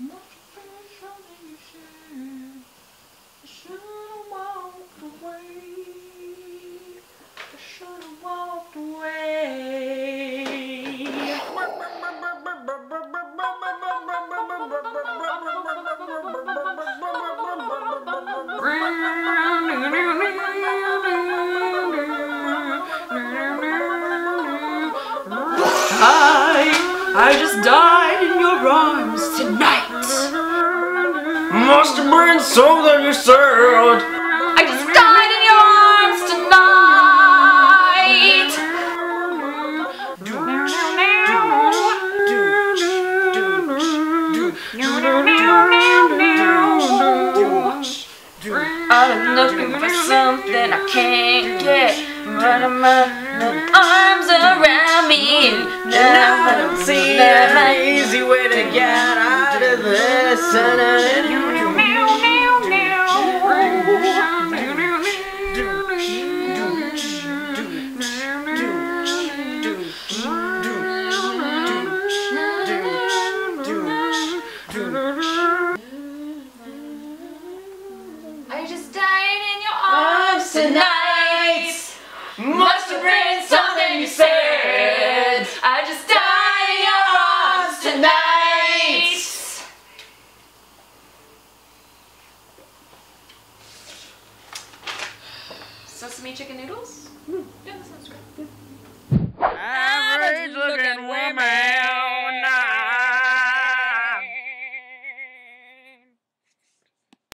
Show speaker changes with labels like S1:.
S1: Must have been something you said. I should have walked away. I should have walked away. I just died in your arms tonight.
S2: Must have been something you said.
S1: I just died in your arms tonight. I'm looking for something I can't get. But my arms around me.
S2: Now I don't see an easy way to get out of this.
S1: I just died in your arms tonight. Must have been something you said. I just died in your arms tonight. Sesame chicken noodles? Yeah, that sounds great.